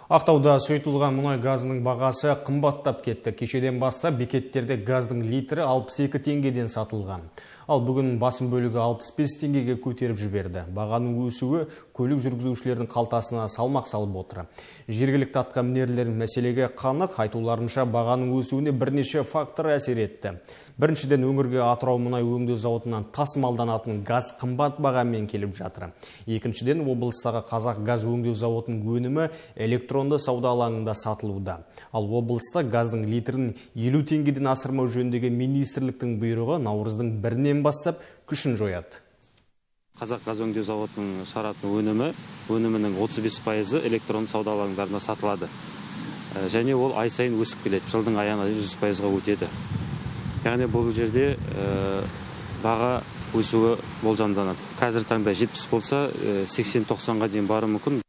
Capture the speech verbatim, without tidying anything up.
Ақтауда сұйытылған мұнай газының бағасы қымбаттап кетті. Кешеден бастап бекеттерде газдың литрі алпыс екі теңгеден сатылған. Ал бүгін басым бөлігі алпыс бес теңгеге көтеріп жіберді. Бағаның өсуі көлік жүргізушілердің қалтасына салмақ салып отыр. Жергілікті атқамінерлер мәселеге қанық, айтуларынша бағаның өсуіне бірнеше фактор әсер етті. Біріншіден, өңірге Атырау мұнай өңдеу зауытынан тасымалданатын газ қымбат бағамен келіп жатыр. Екіншіден, облыстағы Қазақ газ өңдеу зауытының өнімі электронды сауда алаңында сатылуда. Ал облыста газдың литрін елу теңгеден асырмау жөніндегі министрліктің бұйрығы наурыздың бірінен бастап күшін жояды. Қазақ газ өңдеу зауытының шығаратын өнімі, өнімінің отыз бес пайызы электронды сауда алаңдарына сатылады. Және ол ай сайын өсіп келеді. Жылдың аяғына дейін жүз пайызға өтеді. Яғни бұл жерде баға өсуі болжамданады. Қазір таңда жетпіс болса, сексен тоқсанға дейін баруы мүмкін.